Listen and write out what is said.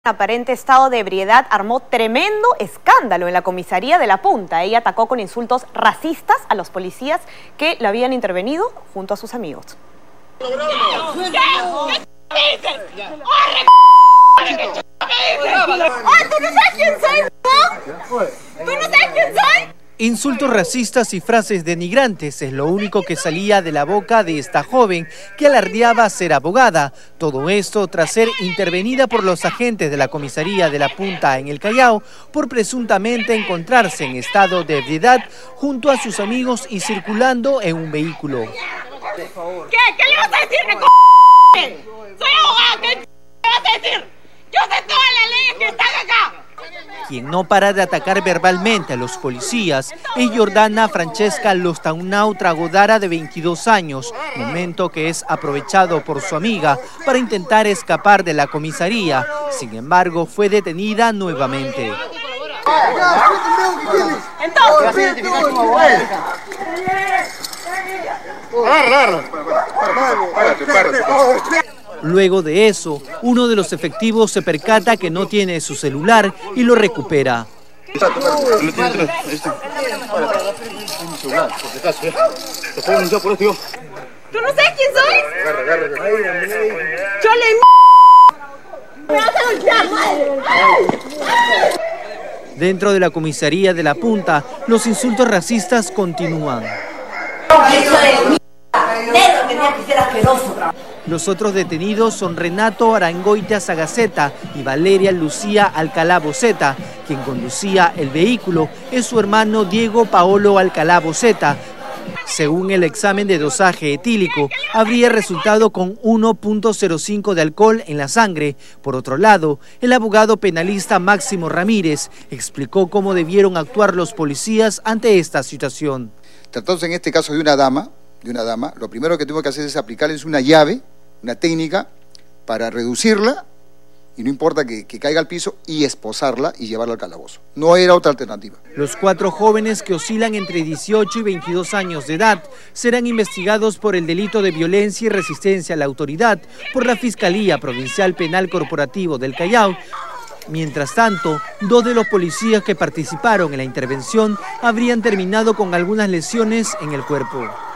Aparente estado de ebriedad armó tremendo escándalo en la comisaría de La Punta. Ella atacó con insultos racistas a los policías que la habían intervenido junto a sus amigos. ¿Qué dices? ¿Tú no sabes quién soy, no? ¿Tú no sabes quién soy? Insultos racistas y frases denigrantes es lo único que salía de la boca de esta joven que alardeaba ser abogada. Todo esto tras ser intervenida por los agentes de la comisaría de La Punta en el Callao por presuntamente encontrarse en estado de ebriedad junto a sus amigos y circulando en un vehículo. ¿Qué? ¿Qué le vas a decir? Soy abogada, ¿qué le vas a decir? Yo sé todas las leyes que están acá. Quien no para de atacar verbalmente a los policías es Jordana Francesca Lostaunau Tragodara, de 22 años, momento que es aprovechado por su amiga para intentar escapar de la comisaría. Sin embargo, fue detenida nuevamente. Luego de eso, uno de los efectivos se percata que no tiene su celular y lo recupera. ¿Tú no sabes quién soy? Yo le... ¡Me vas a golpear, madre! Dentro de la comisaría de La Punta, los insultos racistas continúan. Los otros detenidos son Renato Arangoitia Sagaceta y Valeria Lucía Alcalá Boceta. Quien conducía el vehículo es su hermano Diego Paolo Alcalá Boceta. Según el examen de dosaje etílico, habría resultado con 1.05 de alcohol en la sangre. Por otro lado, el abogado penalista Máximo Ramírez explicó cómo debieron actuar los policías ante esta situación. Tratándose en este caso de una dama, lo primero que tuvo que hacer es aplicarles una llave, una técnica, para reducirla, y no importa que caiga al piso, y esposarla y llevarla al calabozo. No era otra alternativa. Los 4 jóvenes que oscilan entre 18 y 22 años de edad serán investigados por el delito de violencia y resistencia a la autoridad por la Fiscalía Provincial Penal Corporativo del Callao. Mientras tanto, 2 de los policías que participaron en la intervención habrían terminado con algunas lesiones en el cuerpo.